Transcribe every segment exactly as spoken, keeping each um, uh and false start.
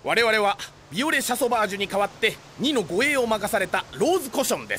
我々はビオレ・シャソバージュに代わってにの護衛を任されたローズ・コションです。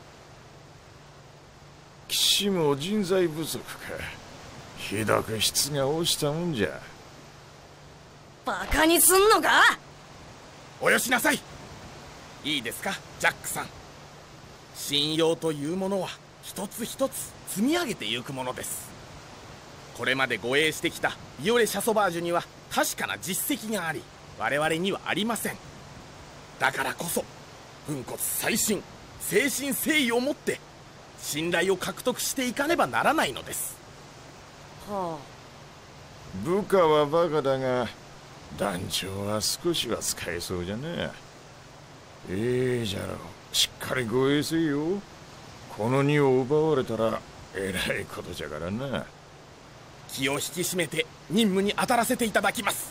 騎士も人材不足か。ひどく質が落ちたもんじゃ。 バカにすんのか。 およしなさい。いいですかジャックさん。信用というものは一つ一つ積み上げていくものです。これまで護衛してきたビオレ・シャソバージュには確かな実績があり、我々にはありません。だからこそ粉骨細心、誠心誠意を持って信頼を獲得していかねばならないのです。 はあ、 部下はバカだが団長は少しは使えそうじゃねえ。ええじゃろう、しっかり護衛せよ。この荷を奪われたらえらいことじゃからな。 気を引き締めて任務に当たらせていただきます。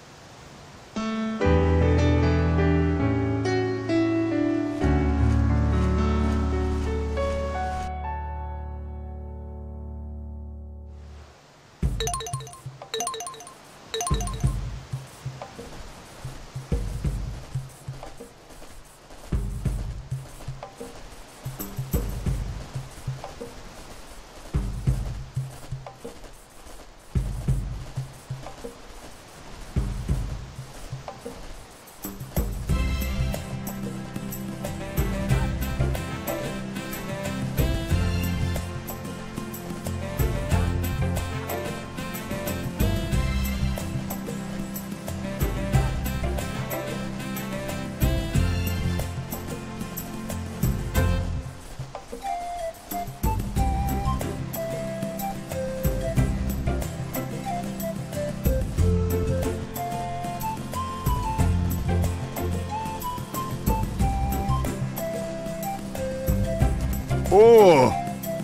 おお。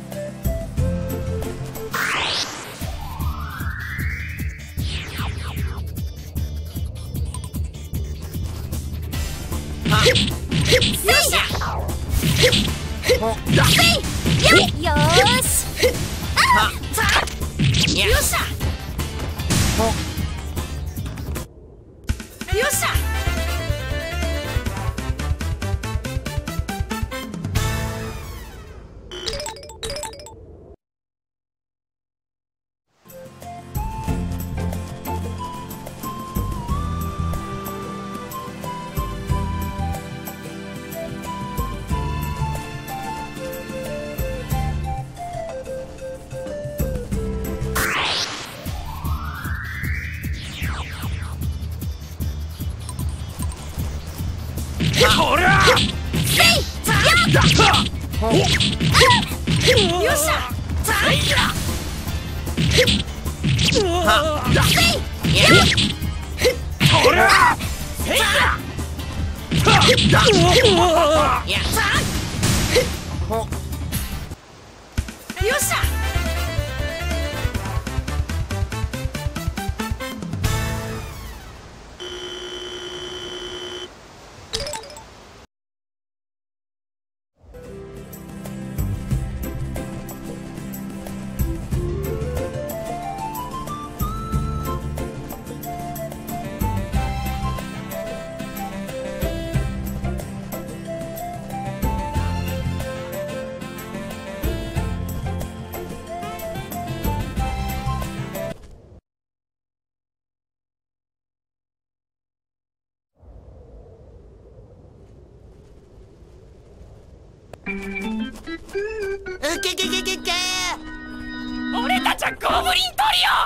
うけけけけけ。 俺たちはゴブリント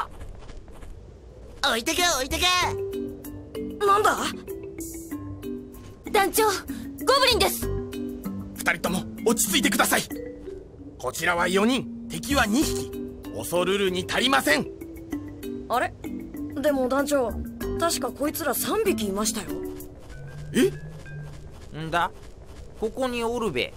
リオ。置いてけ置いてけ。 なんだ。団長、ゴブリンです。 二人とも落ち着いてください。こちらはよにん、敵はにひき。恐るるに足りません。 あれ、でも団長、確かこいつらさんびきいましたよ。 えんだ、ここにおるべ。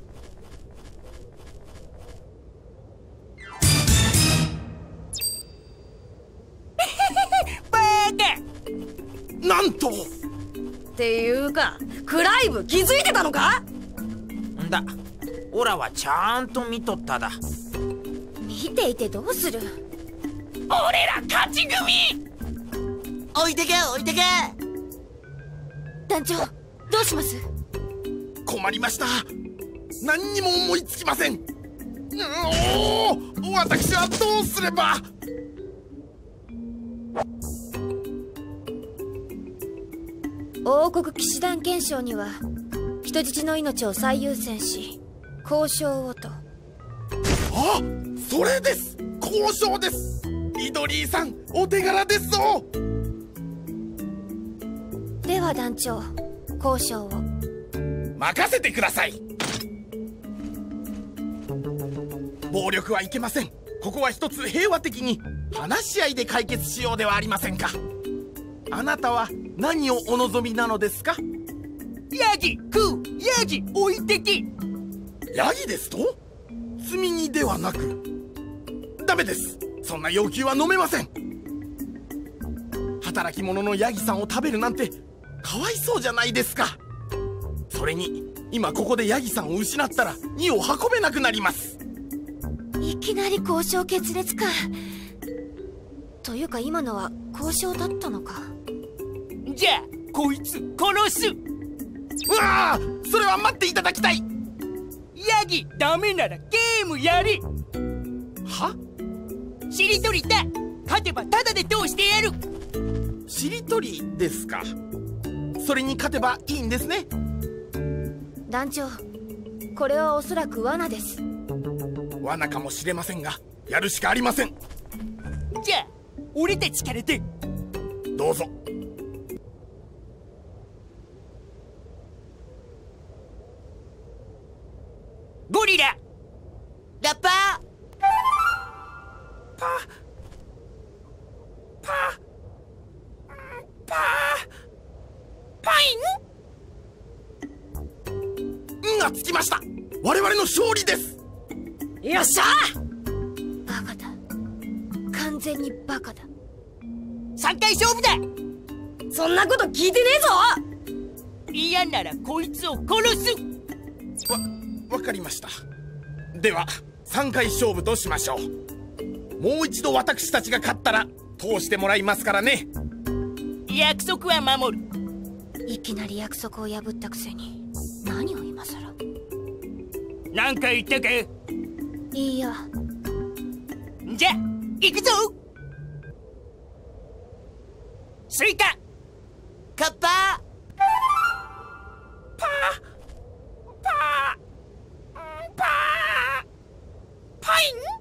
なんと。 っていうか、クライブ気づいてたのか。 んだ、オラはちゃんと見とっただ。 見ていてどうする。 俺ら勝ち組。 置いてけ置いてけ。 団長、どうします？ 困りました。何にも思いつきません。おお、私はどうすれば。 王国騎士団憲章には人質の命を最優先し交渉をと。 あ、それです。交渉です。リドリーさん、お手柄ですぞ。 では団長、交渉を。 任せてください。暴力はいけません。ここは一つ平和的に話し合いで解決しようではありませんか。あなたは何をお望みなのですか？ ヤギ食う、ヤギ置いてき。 ヤギですと？積み荷ではなく。ダメです。そんな要求は飲めません。働き者のヤギさんを食べるなんてかわいそうじゃないですか。それに今ここでヤギさんを失ったら荷を運べなくなります。 いきなり交渉決裂か。というか今のは交渉だったのか。 じゃあこいつ殺す。 うわあ、それは待っていただきたい。 ヤギダメならゲームやり。 は？ しりとりだ。勝てばタダで通してやる。 しりとりですか。それに勝てばいいんですね。 団長、これはおそらく罠です。 罠かもしれませんが、やるしかありません。 じゃあ俺たちからで。 どうぞ。 ゴリララッパーパパパパインがつきました。我々の勝利です。 よっしゃバカだ、完全にバカだ。 インさんかい勝負だ。 そんなこと聞いてねえぞ。 嫌ならこいつを殺す。 わ、わかりました。ではさんかい勝負としましょう。もう一度私たちが勝ったら通してもらいますからね。 約束は守る。 いきなり約束を破ったくせに何を今さら。 何か言ったか？ いいや。 じゃあ行くぞ。スイカカッパーパーパーパーパ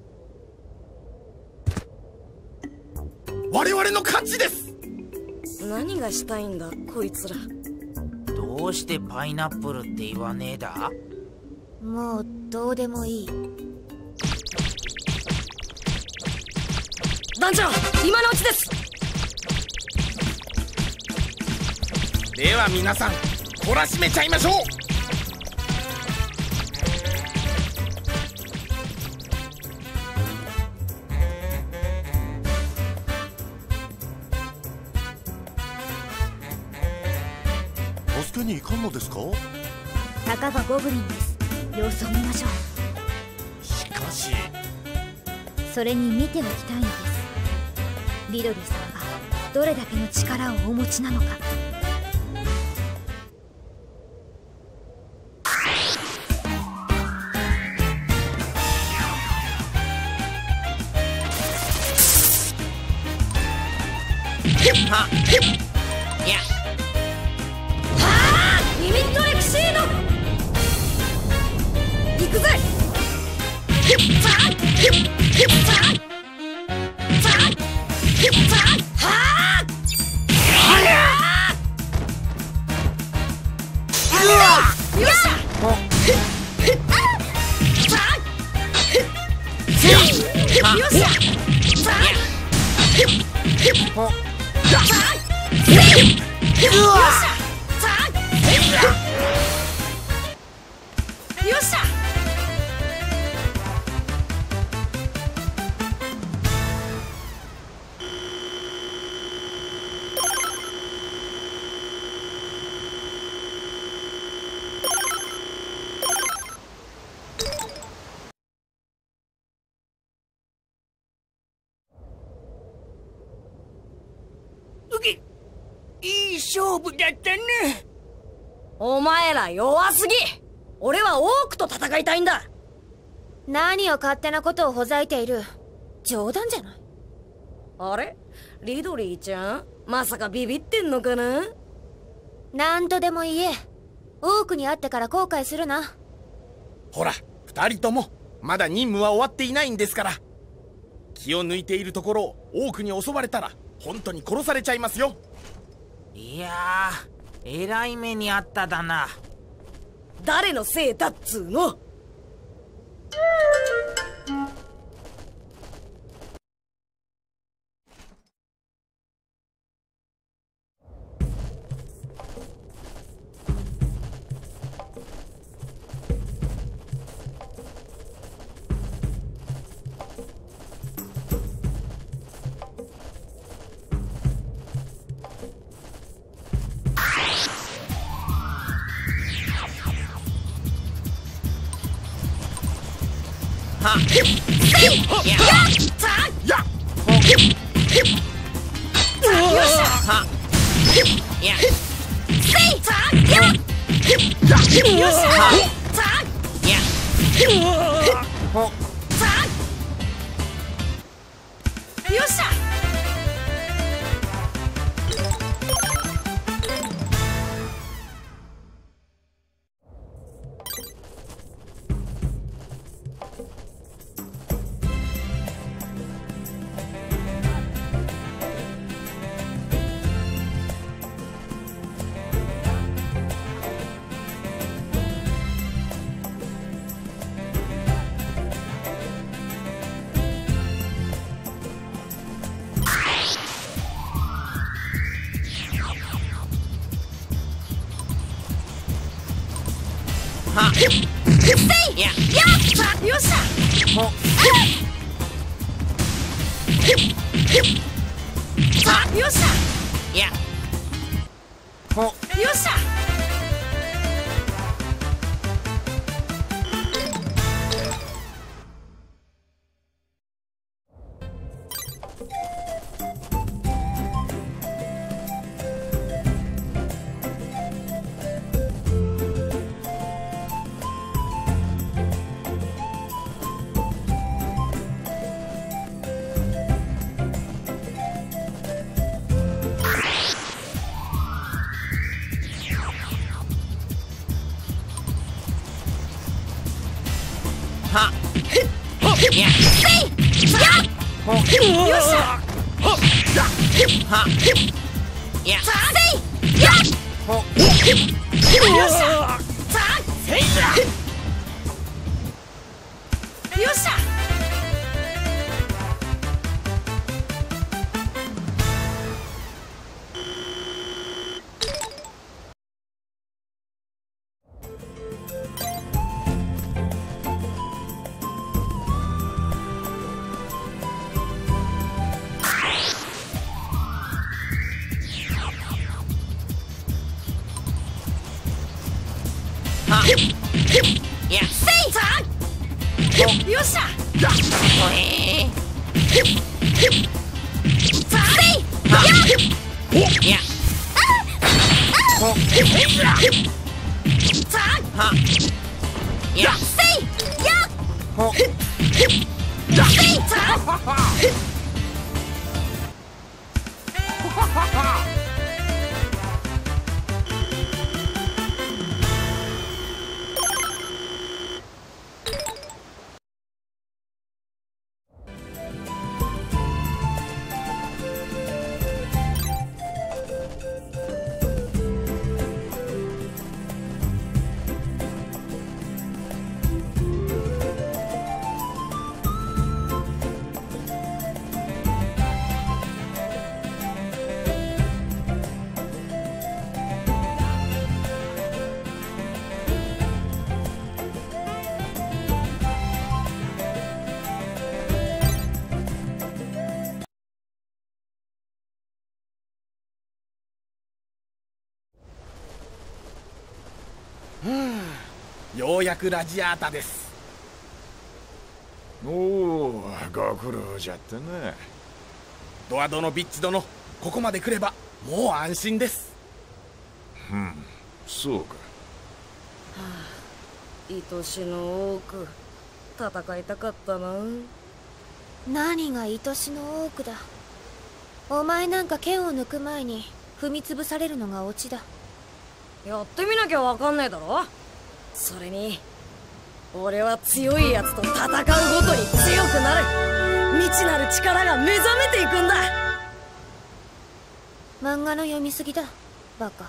イン。 我々の勝ちです。 何がしたいんだこいつら。 どうしてパイナップルって言わねえだ？ もうどうでもいい。 団長、今のうちです。 では皆さん懲らしめちゃいましょう。 助けに行かんのですか？ たかがゴブリンです。様子を見ましょう。 しかしそれに見ておきたいのです。リドリーさんがどれだけの力をお持ちなのか。 はっやはあ、リミットレクシード。行くぜ。さあさあさあはあよっしゃ。さあよっしゃ。さあよっしゃ。 いい勝負だったね。 お前ら弱すぎ。俺はオークと戦いたいんだ。 何を勝手なことをほざいている。冗談じゃない。 あれリドリーちゃん、まさかビビってんのかな。 なんとでも言え。オークに会ってから後悔するな。 ほら二人ともまだ任務は終わっていないんですから。気を抜いているところをオークに襲われたら本当に殺されちゃいますよ。 いやー、えらい目にあっただな。 誰のせいだっつーの。 はっややっはやほよっしゃ。 はやよっしゃ。 ほよっしゃ。 やほよっしゃ。 はやほよっしゃ。 はやほよっしゃ。せいや。よっしゃ。 はやよっしゃ。 ほえーやほはやほようやくラジアータです。 おお、ご苦労じゃったな。 ドアドのビッチ殿、ここまで来ればもう安心です。 うん、そうか。 愛しの多く戦いたかったな。 何が愛しの多くだ。お前なんか剣を抜く前に踏み潰されるのがオチだ。 やってみなきゃわかんねえだろ。それに俺は強いやつと戦うごとに強くなる未知なる力が目覚めていくんだ。 漫画の読みすぎだバカ。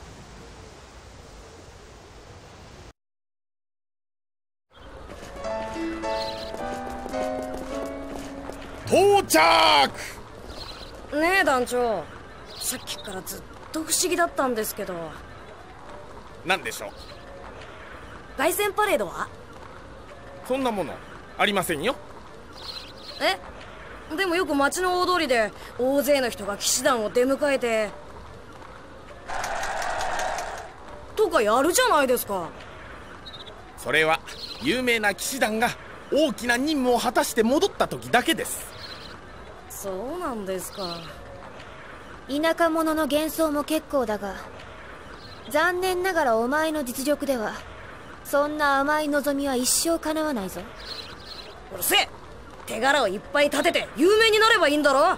到着。 ねえ団長、さっきからずっと不思議だったんですけど。 何でしょう。 凱旋パレードは？ そんなものありませんよ。 え？でもよく街の大通りで大勢の人が騎士団を出迎えてとかやるじゃないですか。 それは有名な騎士団が大きな任務を果たして戻った時だけです。 そうなんですか。 田舎者の幻想も結構だが、残念ながらお前の実力ではそんな甘い望みは一生叶わないぞ。 うるせえ。手柄をいっぱい立てて有名になればいいんだろ。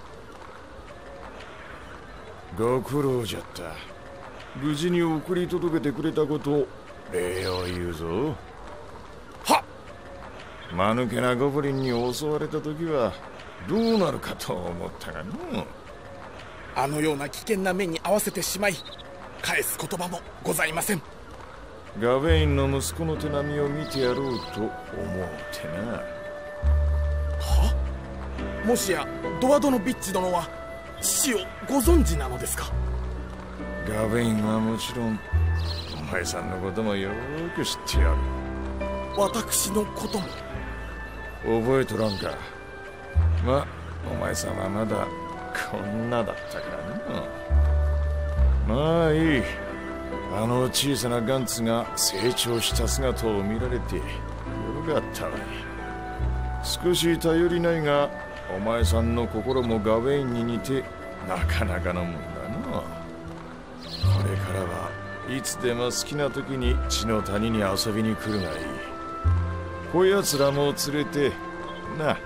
ご苦労じゃった。無事に送り届けてくれたこと礼を言うぞ。 はっ。 間抜けなゴブリンに襲われた時はどうなるかと思ったがの。 あのような危険な目に遭わせてしまい返す言葉もございません。 ガベインの息子の手並みを見てやろうと思うてな。 は？もしやドアドのビッチ殿は父をご存知なのですか？ ガベインはもちろんお前さんのこともよーく知ってやる。 私のことも覚えとらんか。ま、お前さんはまだこんなだったからな。まあいい。あの小さなガンツが成長した姿を見られてよかったわい。少し頼りないがお前さんの心もガベインに似てなかなかのもんだな。これからはいつでも好きな時に地の谷に遊びに来るがいい。こやつらも連れてな。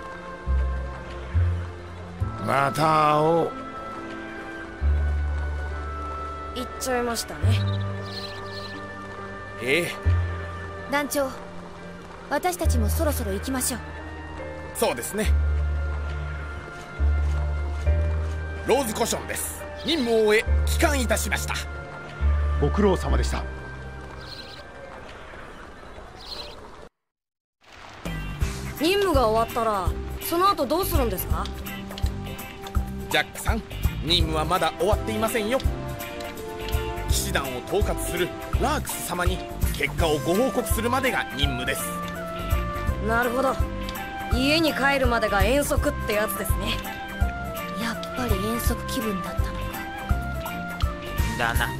また会おう。 行っちゃいましたね。 ええ。 団長、私たちもそろそろ行きましょう。 そうですね。ローズコションです。任務を終え帰還いたしました。 ご苦労様でした。 任務が終わったらその後どうするんですか？ ジャックさん、任務はまだ終わっていませんよ。騎士団を統括するラークス様に結果をご報告するまでが任務です。 なるほど。家に帰るまでが遠足ってやつですね。 やっぱり遠足気分だったのか。 だな。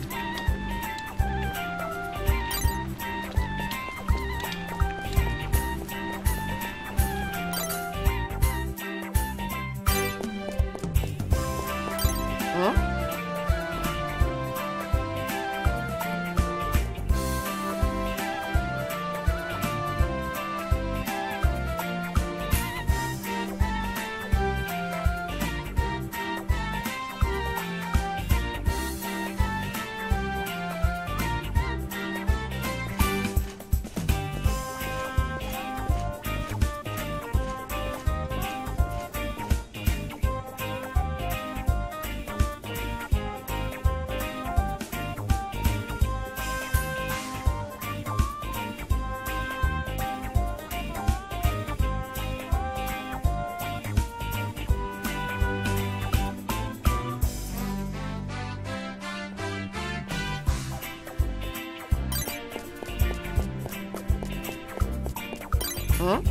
ん？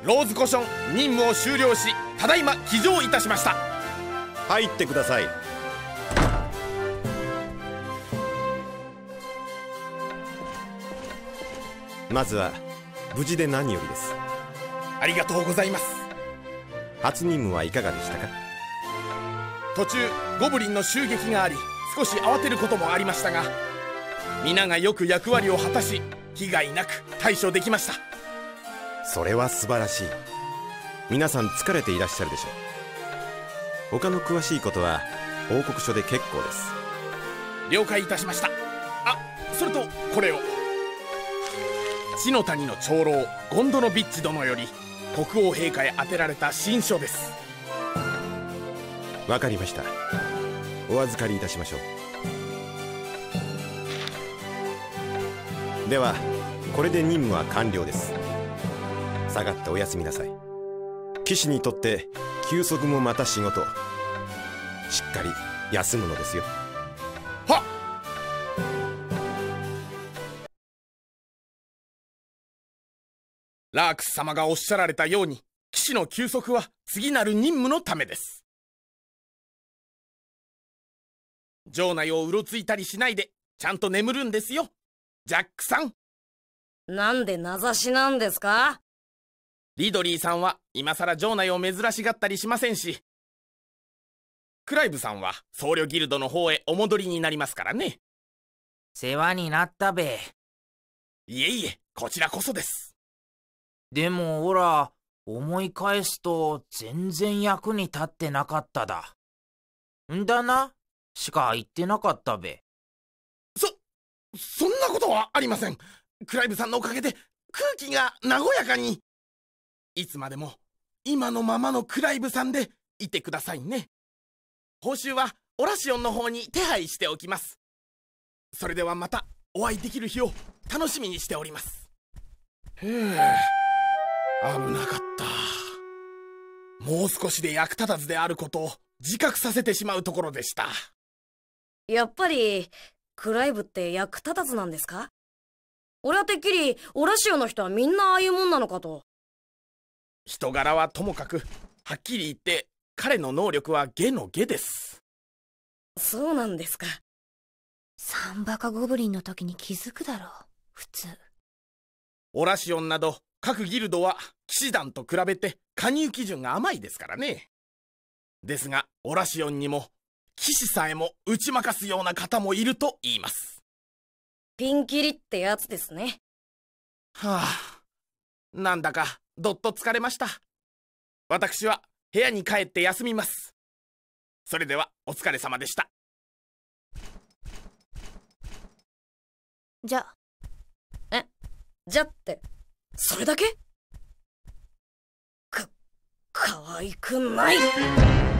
ローズコション任務を終了し、ただいま帰城いたしました。 入ってください。まずは無事で何よりです。 ありがとうございます。 初任務はいかがでしたか？ 途中ゴブリンの襲撃があり、少し慌てることもありましたが、皆がよく役割を果たし、被害なく対処できました。 それは素晴らしい。皆さん疲れていらっしゃるでしょう。他の詳しいことは報告書で結構です。 了解いたしました。あ、それとこれを。地の谷の長老ゴンドノビッチ殿より国王陛下へ宛てられた親書です。 わかりました。お預かりいたしましょう。ではこれで任務は完了です。下がってお休みなさい。騎士にとって休息もまた仕事。しっかり休むのですよ。 はっ。ラークス様がおっしゃられたように、騎士の休息は次なる任務のためです。城内をうろついたりしないでちゃんと眠るんですよ、ジャックさん。 なんで名指しなんですか？ リドリーさんは今さら城内を珍しがったりしませんし、クライブさんは僧侶ギルドの方へお戻りになりますからね。 世話になったべ。 いえいえ、こちらこそです。 でもオラ、思い返すと全然役に立ってなかっただ。んだなしか言ってなかったべ。 そ、そんなことはありません。クライブさんのおかげで空気が和やかに。いつまでも今のままのクライブさんでいてくださいね。報酬はオラシオンの方に手配しておきます。それではまたお会いできる日を楽しみにしております。ふう、危なかった。もう少しで役立たずであることを自覚させてしまうところでした。 やっぱりクライブって役立たずなんですか？俺はてっきりオラシオの人はみんなああいうもんなのかと。 人柄はともかく、はっきり言って彼の能力は下の下です。 そうなんですか。 サンバカゴブリンの時に気づくだろう、普通。 オラシオンなど各ギルドは騎士団と比べて加入基準が甘いですからね。ですがオラシオンにも騎士さえも打ち負かすような方もいると言います。 ピンキリってやつですね。 はあ、なんだかどっと疲れました。私は部屋に帰って休みます。それではお疲れ様でした。 じゃ。 え、じゃってそれだけ？か、可愛くない。